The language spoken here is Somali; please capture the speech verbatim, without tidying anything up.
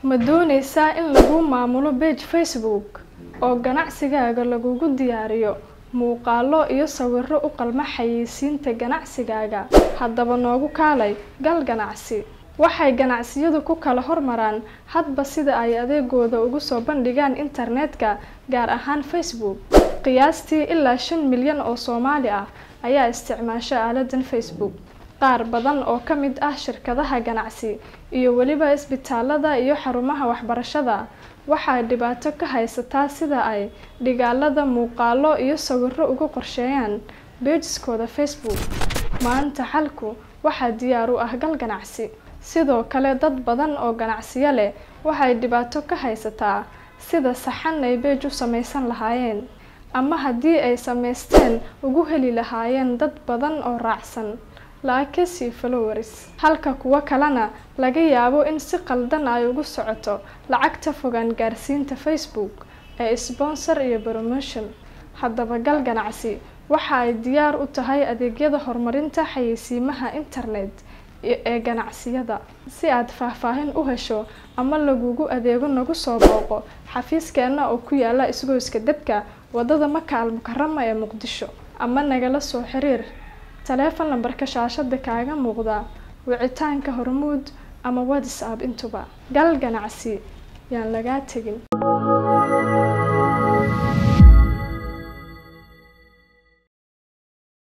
Ma doonaysaa in lagu maamulo page Facebook oo ganacsigaaga lagugu diyaariyo muuqaallo iyo sawirro u qalma xayeysiinta ganacsigaaga? Haddaba noogu kaalay gal ganacsi. Waxay ganacsiyadu ku kala hormaraan hadba sida ay adeegooda ugu soo bandhigaan internetka, gaar ahaan Facebook. Qiyaastii ilaa shan milyan oo Soomaali ah ayaa isticmaasha aaladan Facebook. Qaar badan oo ka mid ah shirkadaha ganacsi iyo weliba isbitaalada iyo xarumaha waxbarashada waxay dhibaato ka haysataa sida ay dhigaalada muuqaallo iyo sawirro ugu qorsheeyaan page-skooda Facebook. Maanta xalku waxaa diyaar u ah gal ganacsi. Sidoo kale dad badan oo ganacsiyo leh waxay dhibaato ka haysataa sida saxan ay page u samaysan lahaayeen, ama haddii ay samaysteen ugu heli lahaayeen dad badan oo raacsan laakiin followers, halka kuwa kalena laga yaabo in si qaldan ay ugu socoto lacagta fogaan gaarsiinta Facebook ee sponsor iyo promotion. Haddaba gal ganacsi waxa ay diyaar u tahay adeegyada horumarinta xayeysiimaha internet ee ganacsiyada. Si aad faahfaahin u hesho ama lagugu adeego, nagu soo booqo xafiiskeena oo ku yaala isgoyska Dabka, wadada Maka Al-Mukarrama ee Muqdisho, ama nagala soo xiriir taleefan lambarka shaashada kaaga muuqda, wicitaanka Hormuud ama WhatsApp intuba. Gal ganacsi yaan laga tagin.